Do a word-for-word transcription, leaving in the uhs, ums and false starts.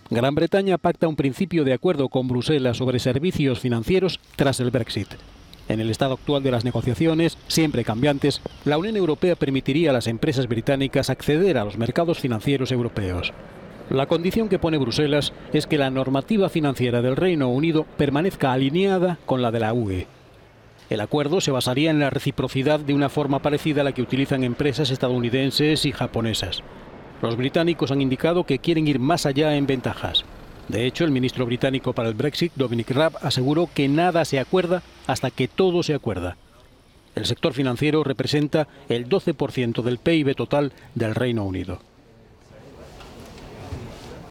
Gran Bretaña pacta un principio de acuerdo con Bruselas sobre servicios financieros tras el Brexit. En el estado actual de las negociaciones, siempre cambiantes, la Unión Europea permitiría a las empresas británicas acceder a los mercados financieros europeos. La condición que pone Bruselas es que la normativa financiera del Reino Unido permanezca alineada con la de la U E. El acuerdo se basaría en la reciprocidad de una forma parecida a la que utilizan empresas estadounidenses y japonesas. Los británicos han indicado que quieren ir más allá en ventajas. De hecho, el ministro británico para el Brexit, Dominic Raab, aseguró que nada se acuerda hasta que todo se acuerda. El sector financiero representa el doce por ciento del P I B total del Reino Unido.